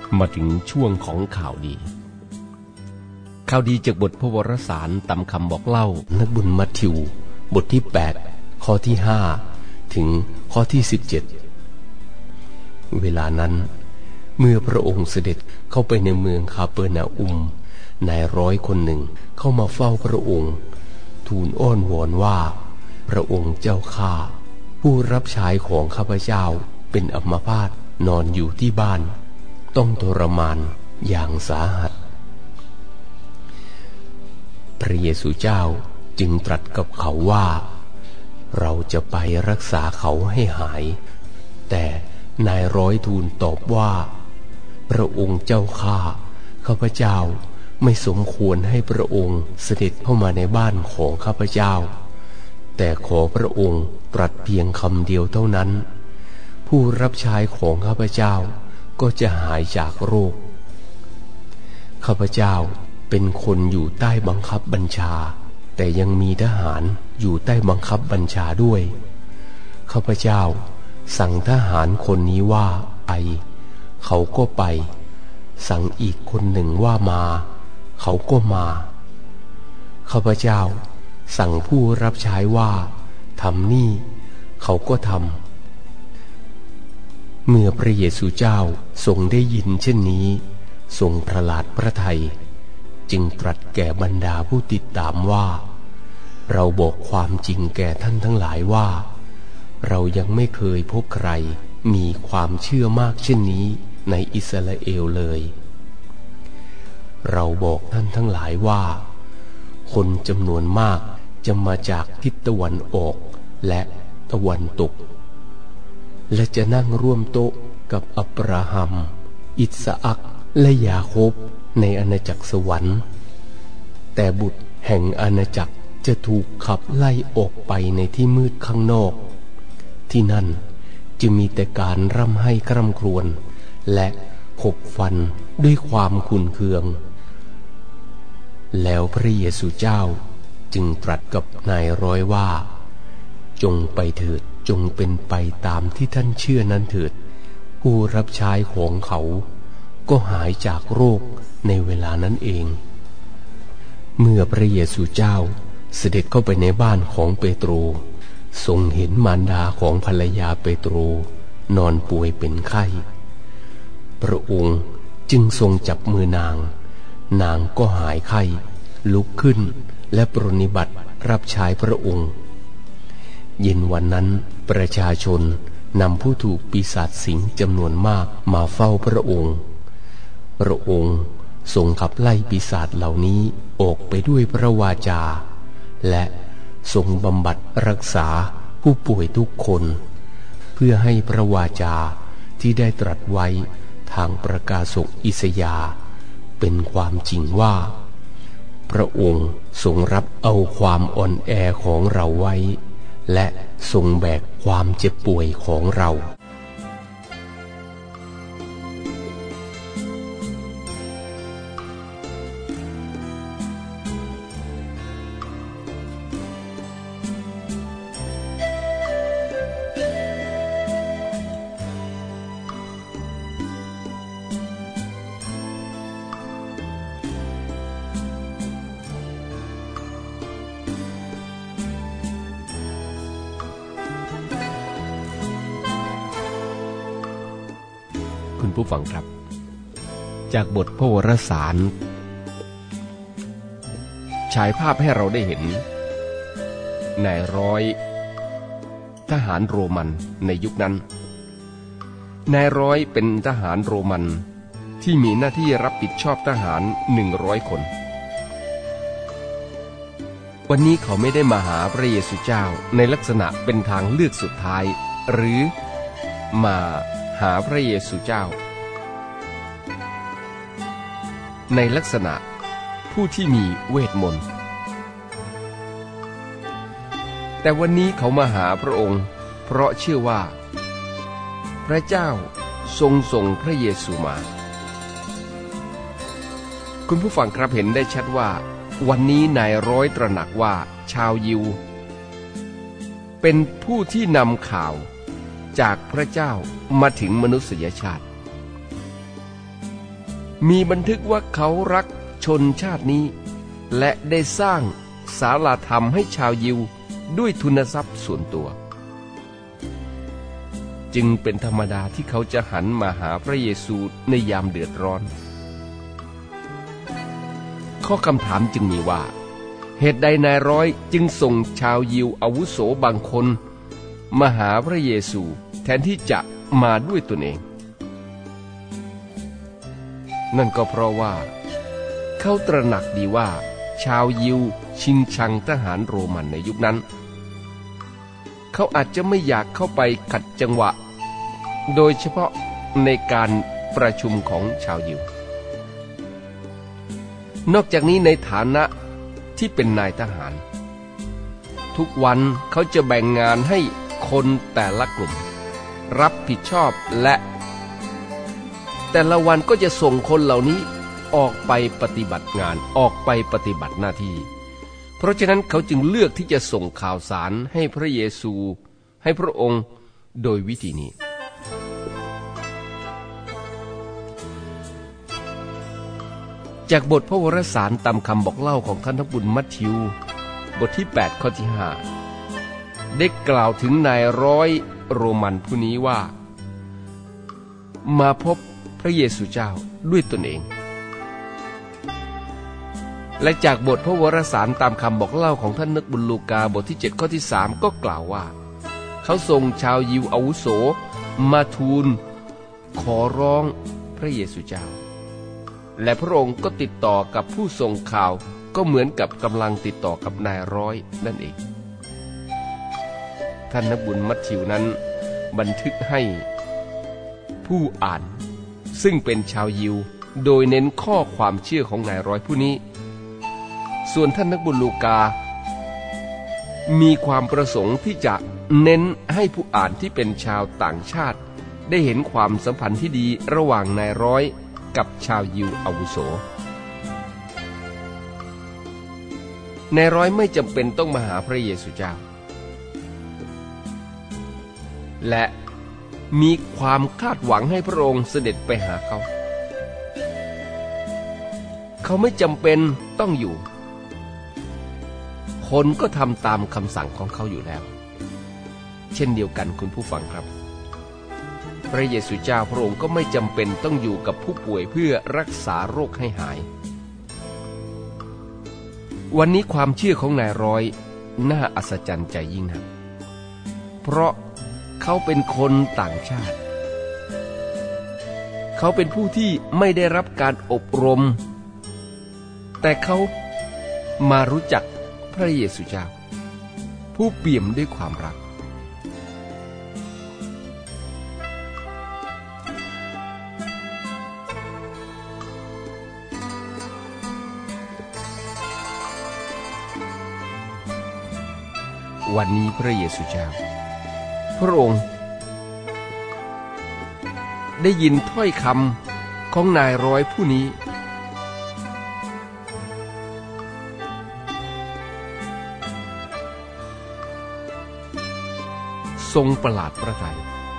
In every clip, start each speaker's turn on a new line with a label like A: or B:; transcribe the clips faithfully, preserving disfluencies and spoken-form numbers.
A: มาถึงช่วงของข่าวดีข่าวดีจากบทพระวรสารตามคำบอกเล่านักบุญมัทธิวบทที่แปดข้อที่ห้าถึงข้อที่สิบเจ็ดเวลานั้นเมื่อพระองค์เสด็จเข้าไปในเมืองคาเปอร์นาอุมนายร้อยคนหนึ่งเข้ามาเฝ้าพระองค์ทูลอ้อนวอนว่าพระองค์เจ้าข้าผู้รับใช้ของข้าพเจ้าเป็นอัมพาตนอนอยู่ที่บ้านต้องทรมานอย่างสาหัสพระเยซูเจ้าจึงตรัสกับเขาว่าเราจะไปรักษาเขาให้หายแต่นายร้อยทูลตอบว่าพระองค์เจ้าข้าข้าพเจ้าไม่สมควรให้พระองค์เสด็จเข้ามาในบ้านของข้าพเจ้าแต่ขอพระองค์ตรัสเพียงคำเดียวเท่านั้นผู้รับใช้ของข้าพเจ้าก็จะหายจากโรคข้าพเจ้าเป็นคนอยู่ใต้บังคับบัญชาแต่ยังมีทหารอยู่ใต้บังคับบัญชาด้วยข้าพเจ้าสั่งทหารคนนี้ว่าไปเขาก็ไปสั่งอีกคนหนึ่งว่ามาเขาก็มาข้าพเจ้าสั่งผู้รับใช้ว่าทำนี่เขาก็ทำเมื่อพระเยซูเจ้าทรงได้ยินเช่นนี้ทรงประหลาดพระทัยจึงตรัสแก่บรรดาผู้ติดตามว่าเราบอกความจริงแก่ท่านทั้งหลายว่าเรายังไม่เคยพบใครมีความเชื่อมากเช่นนี้ในอิสราเอลเลยเราบอกท่านทั้งหลายว่าคนจำนวนมากจะมาจากทิศตะวันออกและตะวันตกและจะนั่งร่วมโต๊ะกับอับราฮัมอิสอัคและยาโคบในอาณาจักรสวรรค์แต่บุตรแห่งอาณาจักรจะถูกขับไล่ออกไปในที่มืดข้างนอกที่นั่นจะมีแต่การร่ำไห้คร่ำครวญและขบฟันด้วยความขุ่นเคืองแล้วพระเยซูเจ้าจึงตรัสกับนายร้อยว่าจงไปเถิดจงเป็นไปตามที่ท่านเชื่อนั้นเถิดผู้รับใช้ของเขาก็หายจากโรคในเวลานั้นเองเมื่อพระเยซูเจ้าเสด็จเข้าไปในบ้านของเปโตรทรงเห็นมารดาของภรรยาเปโตรนอนป่วยเป็นไข้พระองค์จึงทรงจับมือนางนางก็หายไข้ลุกขึ้นและปรนนิบัติรับใช้พระองค์เย็นวันนั้นประชาชนนำผู้ถูกปีศาจสิงจำนวนมากมาเฝ้าพระองค์พระองค์ทรงขับไล่ปีศาจเหล่านี้ออกไปด้วยพระวาจาและทรงบำบัดรักษาผู้ป่วยทุกคนเพื่อให้พระวาจาที่ได้ตรัสไว้ทางประกาศกอิสยาห์เป็นความจริงว่าพระองค์ทรงรับเอาความอ่อนแอของเราไว้และทรงแบกความเจ็บป่วยของเราคุณผู้ฟังครับจากบทพระวรสารฉายภาพให้เราได้เห็นนายร้อยทหารโรมันในยุคนั้นนายร้อยเป็นทหารโรมันที่มีหน้าที่รับผิดชอบทหารหนึ่งร้อยคนวันนี้เขาไม่ได้มาหาพระเยซูเจ้าในลักษณะเป็นทางเลือกสุดท้ายหรือมาหาพระเยซูเจ้าในลักษณะผู้ที่มีเวทมนต์แต่วันนี้เขามาหาพระองค์เพราะเชื่อว่าพระเจ้าทรงส่งพระเยซูมาคุณผู้ฟังครับเห็นได้ชัดว่าวันนี้นายร้อยตระหนักว่าชาวยิวเป็นผู้ที่นำข่าวจากพระเจ้ามาถึงมนุษยชาติ
B: มีบันทึกว่าเขารักชนชาตินี้และได้สร้างศาลาธรรมให้ชาวยิวด้วยทุนทรัพย์ส่วนตัวจึงเป็นธรรมดาที่เขาจะหันมาหาพระเยซูในยามเดือดร้อนข้อคำถามจึงมีว่าเหตุใดนายร้อยจึงส่งชาวยิวอาวุโสบางคนมาหาพระเยซูแทนที่จะมาด้วยตนเองนั่นก็เพราะว่าเขาตระหนักดีว่าชาวยิวชิงชังทหารโรมันในยุคนั้นเขาอาจจะไม่อยากเข้าไปขัดจังหวะโดยเฉพาะในการประชุมของชาวยิวนอกจากนี้ในฐานะที่เป็นนายทหารทุกวันเขาจะแบ่งงานให้คนแต่ละกลุ่มรับผิดชอบและแต่ละวันก็จะส่งคนเหล่านี้ออกไปปฏิบัติงานออกไปปฏิบัติหน้าที่เพราะฉะนั้นเขาจึงเลือกที่จะส่งข่าวสารให้พระเยซูให้พระองค์โดยวิธีนี้จากบทพระวรสารตามคำบอกเล่าของท่านพระบุญมัทธิวบทที่แปดข้อที่ห้าได้กล่าวถึงนายร้อยโรมันผู้นี้ว่ามาพบพระเยซูเจ้าด้วยตนเองและจากบทพระวรสารตามคำบอกเล่าของท่านนักบุญลูกาบทที่เจ็ดข้อที่สามก็กล่าวว่าเขาส่งชาวยิวอาวุโสมาทูลขอร้องพระเยซูเจ้าและพระองค์ก็ติดต่อกับผู้ส่งข่าวก็เหมือนกับกำลังติดต่อกับนายร้อยนั่นเองท่านนักบุญมัทธิวนั้นบันทึกให้ผู้อ่านซึ่งเป็นชาวยิวโดยเน้นข้อความเชื่อของนายร้อยผู้นี้ส่วนท่านนักบุญลูกามีความประสงค์ที่จะเน้นให้ผู้อ่านที่เป็นชาวต่างชาติได้เห็นความสัมพันธ์ที่ดีระหว่างนายร้อยกับชาวยิวอาวุโสนายร้อยไม่จำเป็นต้องมาหาพระเยซูเจ้าและมีความคาดหวังให้พระองค์เสด็จไปหาเขาเขาไม่จำเป็นต้องอยู่คนก็ทำตามคำสั่งของเขาอยู่แล้วเช่นเดียวกันคุณผู้ฟังครับพระเยซูเจ้าพระองค์ก็ไม่จำเป็นต้องอยู่กับผู้ป่วยเพื่อรักษาโรคให้หายวันนี้ความเชื่อของนายร้อยน่าอัศจรรย์ใจยิ่งนักเพราะเขาเป็นคนต่างชาติเขาเป็นผู้ที่ไม่ได้รับการอบรมแต่เขามารู้จักพระเยซูเจ้าผู้เปี่ยมด้วยความรักวันนี้พระเยซูเจ้าพระองค์ได้ยินถ้อยคำของนายร้อยผู้นี้ทรงประหลาดพระทัย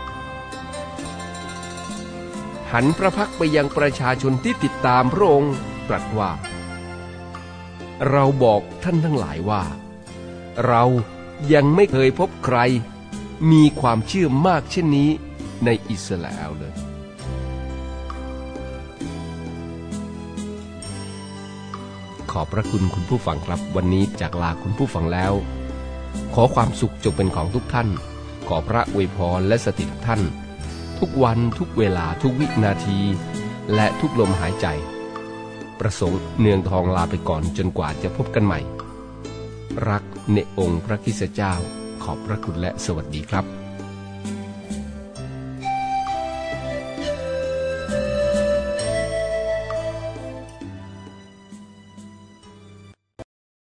B: หันพระพักไปยังประชาชนที่ติดตามพระองค์ตรัสว่าเราบอกท่านทั้งหลายว่าเรายังไม่เคยพบใครมีความเชื่อมากเช่นนี้ในอิสราเอลเลยขอบพระคุณคุณผู้ฟังครับวันนี้จากลาคุณผู้ฟังแล้วขอความสุขจงเป็นของทุกท่านขอพระอวยพรและสถิตท่านทุกวันทุกเวลาทุกวินาทีและทุกลมหายใจประสงค์เนืองทองลาไปก่อนจนกว่าจะพบกันใหม่รักในองค์พระคริสตเจ้าขอบพระคุณและสวัสดีครับ